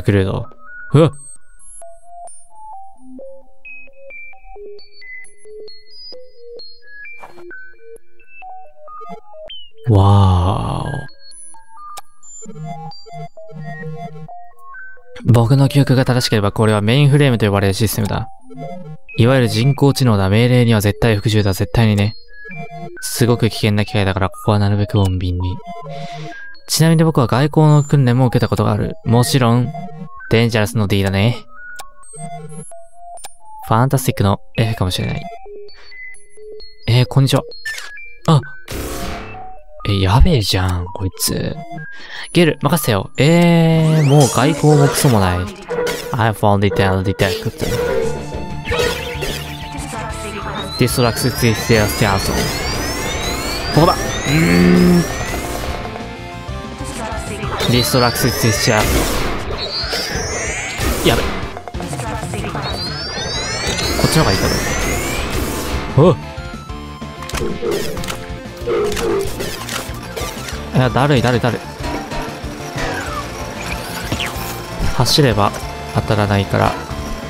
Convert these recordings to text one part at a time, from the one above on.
クルード。うわっ。わーお。僕の記憶が正しければこれはメインフレームと呼ばれるシステムだ。いわゆる人工知能だ。命令には絶対服従だ。絶対にね。すごく危険な機械だからここはなるべく穏便に。ちなみに僕は外交の訓練も受けたことがある。もちろん、デンジャラスの D だね。ファンタスティックの F かもしれない。こんにちは。あ、やべえじゃん、こいつ。ゲル、任せてよ。もう外交もクソもない。I found it and detected. Distract their station. ここだ。Distract their station. やべ。こっちの方がいいかな。おっ。いや、だるい。走れば当たらないから。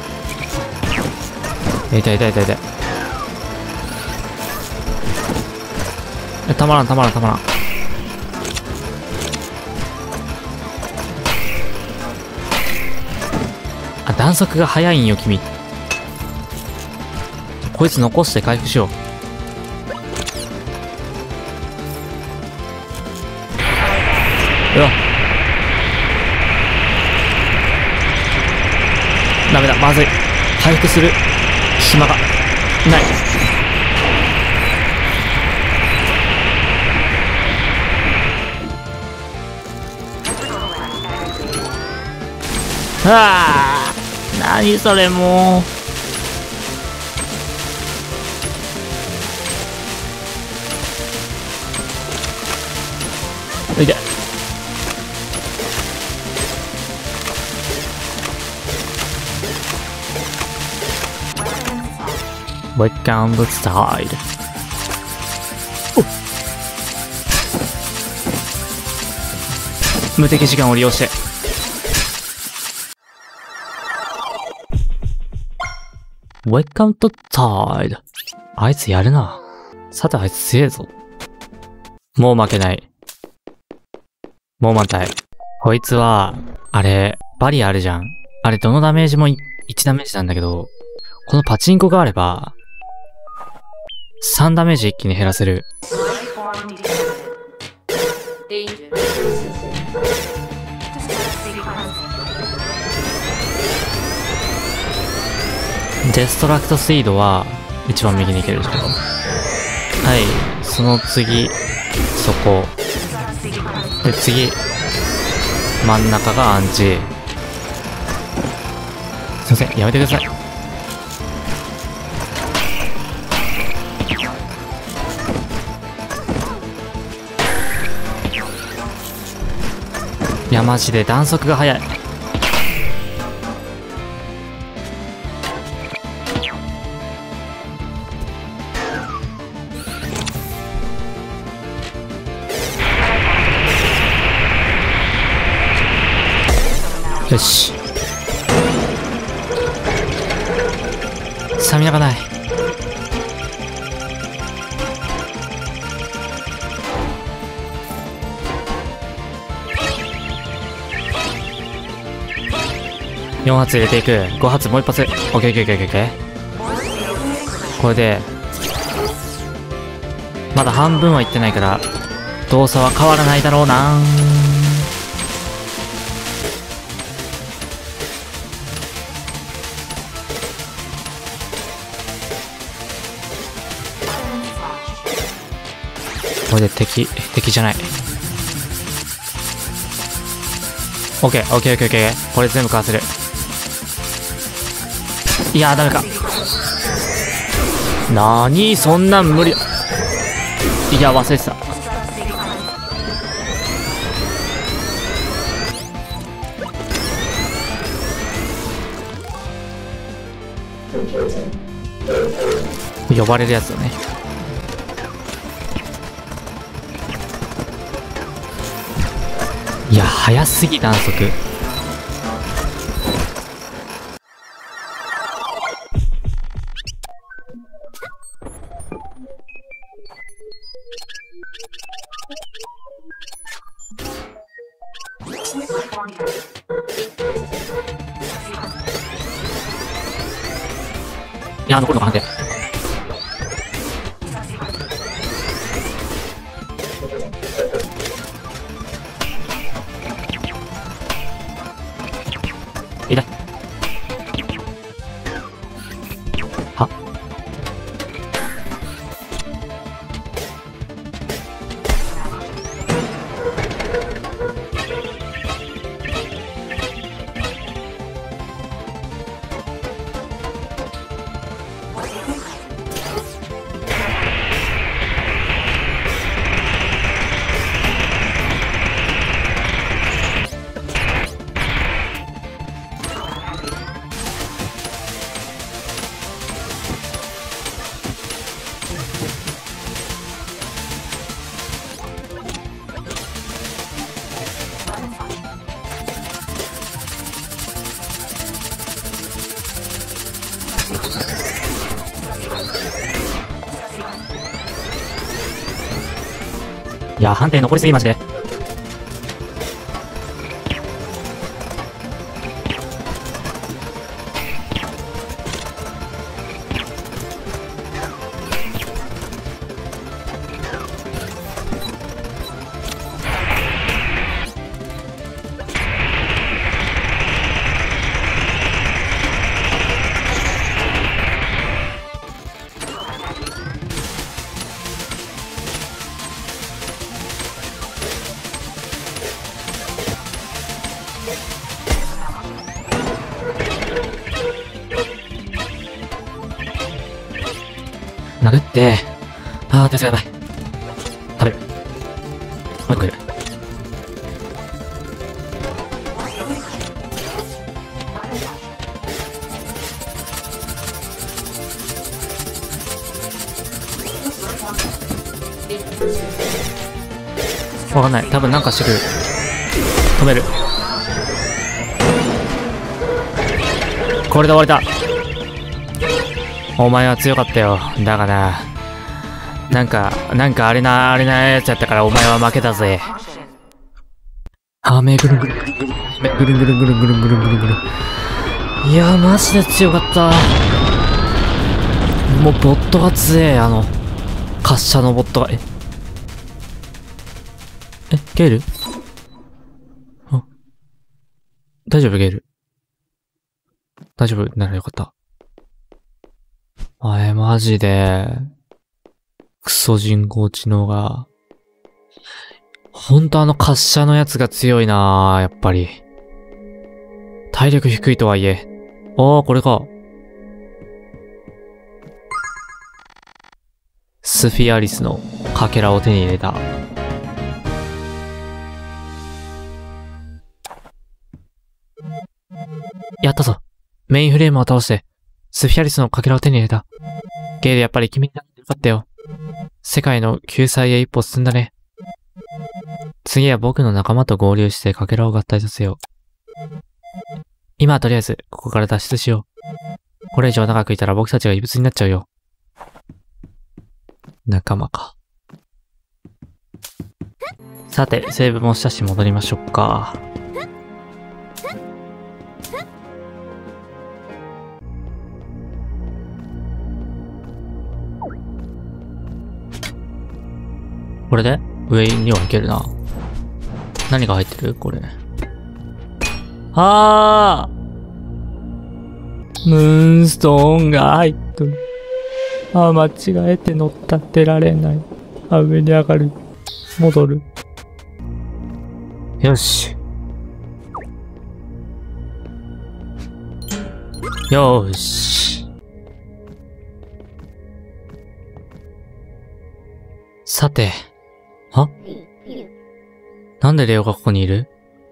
痛い。たまらん。あ、弾速が速いんよ、君。こいつ残して回復しよう。うわ。ダメだ、まずい。回復する暇がない。ああ、何それもう。いて。Welcome to side. 無敵時間を利用して。Welcome to side. あいつやるな。さてあいつ強えぞ。もう負けない。もう満タイ。こいつは、あれ、バリアあるじゃん。あれどのダメージも1ダメージなんだけど、このパチンコがあれば、3ダメージ一気に減らせる。デストラクトスイードは一番右に行けるけど。はい、その次、そこ。で、次、真ん中がアンチ。すいません、やめてください。いや、マジで弾速が速い。よし。スタミナがない。4発入れていく。5発もう1発。オッケー。これで、まだ半分はいってないから、動作は変わらないだろうな。これで敵じゃない。オッケー。これ全部かわせる。いやー、ダメか。なにそんなん無理だ。いや、忘れてた。呼ばれるやつだね。いや、早すぎ弾速。 いや、残るのか判定。痛い。は？いや、判定残りすぎマジで。殴って、あー、手数やばい。食べる。もう一個食える。わかんない。多分なんかしてくる。止める。これで終わりだ。お前は強かったよ。だがな。なんかあれなやつやったからお前は負けたぜ。目ぐるんぐるんぐるんぐるん。目ぐるんぐるんぐるんぐるんぐるんぐるんぐるん。いや、マジで強かった。もうボットが強え、滑車のボットが。ゲール？大丈夫ゲール？大丈夫ならよかった。マジで、クソ人工知能が、ほんと滑車のやつが強いなぁ、やっぱり。体力低いとはいえ。これか。スフィアリスのかけらを手に入れた。やったぞ。メインフレームを倒して、スフィアリスのかけらを手に入れた。ゲールやっぱり君になってよかったよ。世界の救済へ一歩進んだね。次は僕の仲間と合流してかけらを合体させよう。今はとりあえず、ここから脱出しよう。これ以上長くいたら僕たちが異物になっちゃうよ。仲間か。さて、セーブもしたし戻りましょうか。これで上には行けるな。何が入ってるこれ。ムーンストーンが入っとる。間違えて乗ったってられない。上に上がる。戻る。よし。よーし。さて。なんでレオがここにいる？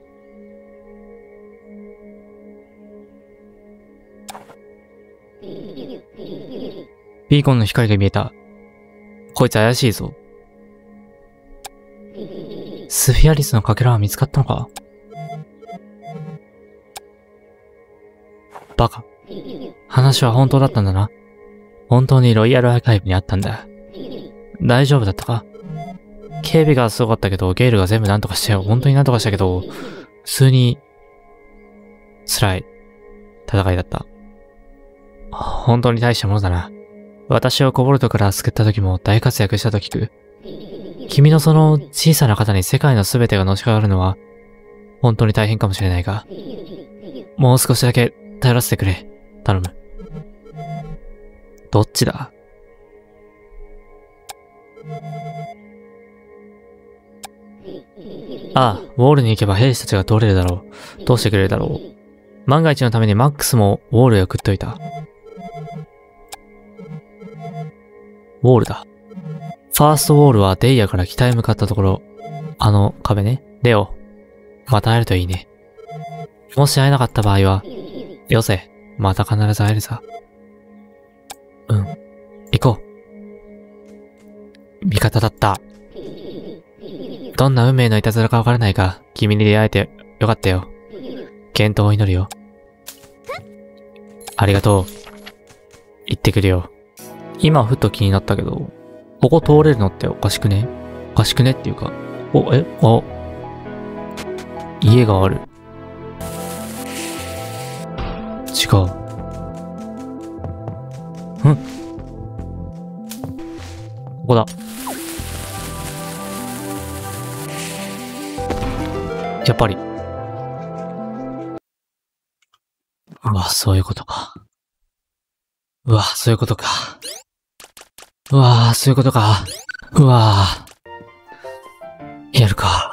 ビーコンの光が見えた。こいつ怪しいぞ。スフィアリスのかけらは見つかったのか？バカ。話は本当だったんだな。本当にロイヤルアーカイブにあったんだ。大丈夫だったか？警備がすごかったけど、ゲイルが全部なんとかしてよ。本当になんとかしたけど、普通に、辛い戦いだった。 本当に大したものだな。私をコボルトから救った時も大活躍したと聞く。君のその小さな肩に世界の全てがのしかかるのは、本当に大変かもしれないが、もう少しだけ頼らせてくれ。頼む。どっちだ？ああ、ウォールに行けば兵士たちが通れるだろう。通してくれるだろう。万が一のためにマックスもウォールへ送っといた。ウォールだ。ファーストウォールはデイヤから北へ向かったところ。あの壁ね。レオ。また会えるといいね。もし会えなかった場合は、よせ。また必ず会えるさ。うん。行こう。味方だった。どんな運命のいたずらかわからないが、君に出会えてよかったよ。健闘を祈るよ。ありがとう。行ってくるよ。今ふと気になったけど、ここ通れるのっておかしくね？おかしくねっていうか、家がある。違う。ここだ。やっぱり。うわ、そういうことか。うわ、そういうことか。うわ、そういうことか。うわ、やるか。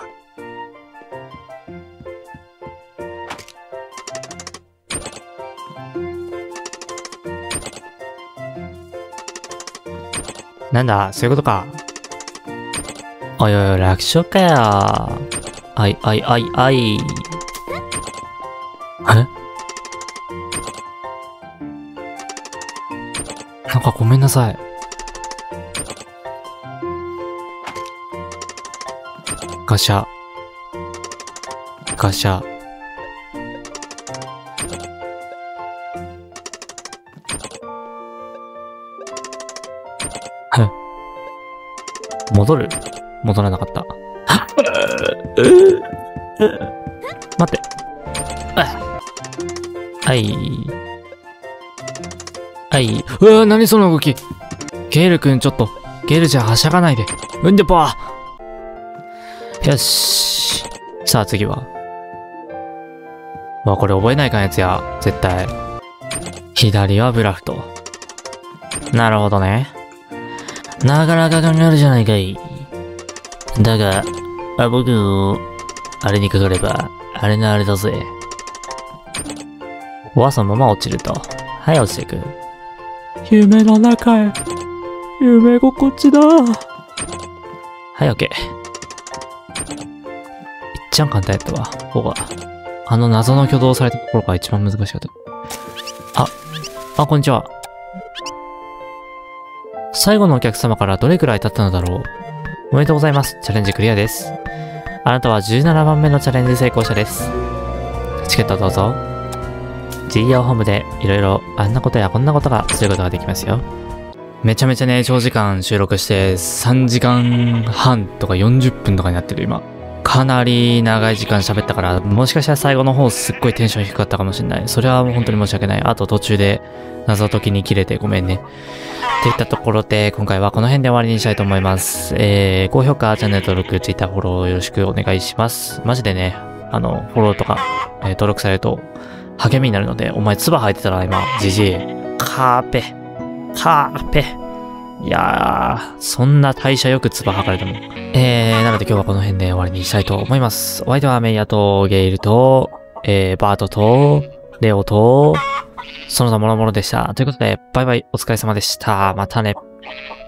なんだ、そういうことか。おいおい、楽勝かよ。あい。なんかごめんなさい。ガシャ。戻る？戻らなかった。待って。うわ、何その動き。ゲールくんちょっと。ゲールじゃはしゃがないで。うんでばー。よし。さあ次は。これ覚えないかんやつや。絶対。左はブラフト。なるほどね。なかなか考えるじゃないかい。だが、僕、あれにかかれば、あれのあれだぜ。そのまま落ちると。はい、落ちていく。夢の中へ。夢心地だ。はい、オッケー。いっちゃん簡単やったわ。ここが。あの謎の挙動されたところが一番難しかった。こんにちは。最後のお客様からどれくらい経ったのだろう。おめでとうございます。チャレンジクリアです。あなたは17番目のチャレンジ成功者です。チケットどうぞ。GEO ホームでいろいろあんなことやこんなことがすることができますよ。めちゃめちゃね、長時間収録して3時間半とか40分とかになってる今。かなり長い時間喋ったから、もしかしたら最後の方すっごいテンション低かったかもしれない。それはもう本当に申し訳ない。あと途中で謎解きに切れてごめんね。っていったところで、今回はこの辺で終わりにしたいと思います。高評価、チャンネル登録、Twitter フォローよろしくお願いします。マジでね、フォローとか、登録されると励みになるので、お前唾吐いてたら今、じじい。カーペ。いやー、そんな代謝よく唾吐かれても。なので今日はこの辺で終わりにしたいと思います。お相手はメイヤとゲイルと、バートと、レオと、その他諸々でした。ということで、バイバイ、お疲れ様でした。またね。